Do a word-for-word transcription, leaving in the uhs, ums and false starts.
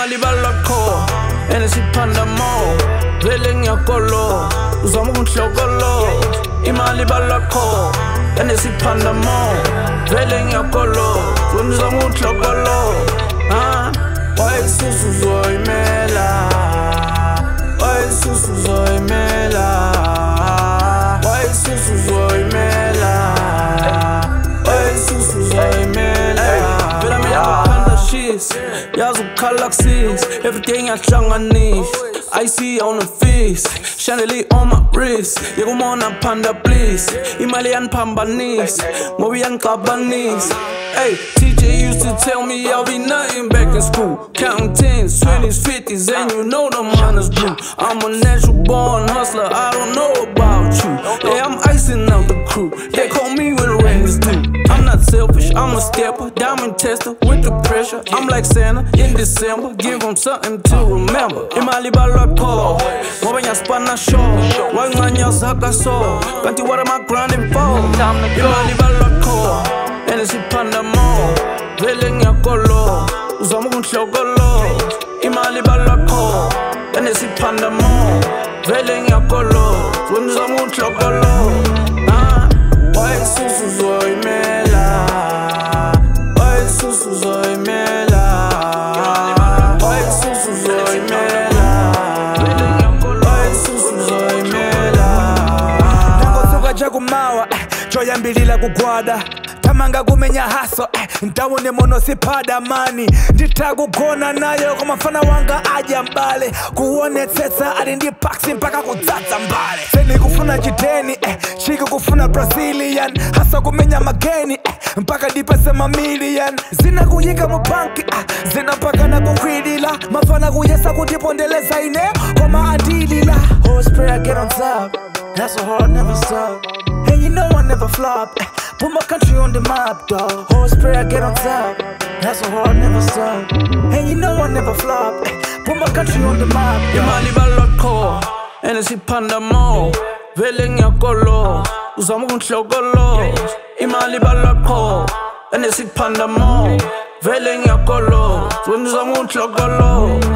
imali balakho enesiphanda mo vele ngiyakolo uzama ukunhlokolo imali balakho enesiphanda mo vele ngiyakolo uzama ukunhlokolo ah wayisusu uzoyimela wayisusu uzoyimela wayisusu uzoyimela wayisusu uzoyimela vela mina shis, yazi ukukhala kusis everything yahlanganisa I see on the face, chandelier on my wrist yekumona phanda please imali yaniphambanisa ngoba iyangiqabanisa. Hey, T J used to tell me I'll be nothing back in school, counting tens, twenties, fifties, and you know the minus blue. I'm a natural born hustler, I don't know about you. Yeah, I'm icing out the crew, they call me when the rain is due. I'm not selfish, I'm a stepper, diamond tester with the pressure. I'm like Santa in December, give them something to remember. Imali balakho, ngoba ngiyaspana show, wanganya zaka so, kanti what am I grinding for? Imali balakho, enesiphanda mo, vele ngiyakolo, uzama ukunhlokolo. Imali balakho, enesiphanda mo, vele ngiyakolo, uzama ukunhlokolo. Ah, wayisusu uzoyimela, wayisusu uzoyimela, wayisusu uzoyimela, wayisusu uzoyimela. Nangosuka nje kumawa, joya mbilila kugwada. Tamanga kumenya haso, eh, ntawone mono sipada mani. Nditagugona nayo kwa mafana wanga aja mbale. Kuone tsetsa alindi paksi mpaka kutsatsa mbale. Seni kufuna jiteni, eh, shiki kufuna Brazilian. Hasa kumenya mageni, eh, mpaka dipese mamilian. Zina kuyika mubanki, ah, zina mpaka na kukwidila. Mafana kuyesa kutipondeleza ine, kwa maadilila. Horse pray I get on top, that's a heart never stop. And you know I never flop, eh, put my country on the map, dog. Horse pray I get on top, that's a heart never stop. And you know I never flop, eh, put my country on the map, dog. Imali balakho enesiphanda mo vele ngiyakolo uzama ukunhlokolo. Imali balakho enesiphanda mo vele ngiyakolo uzama ukunhlokolo.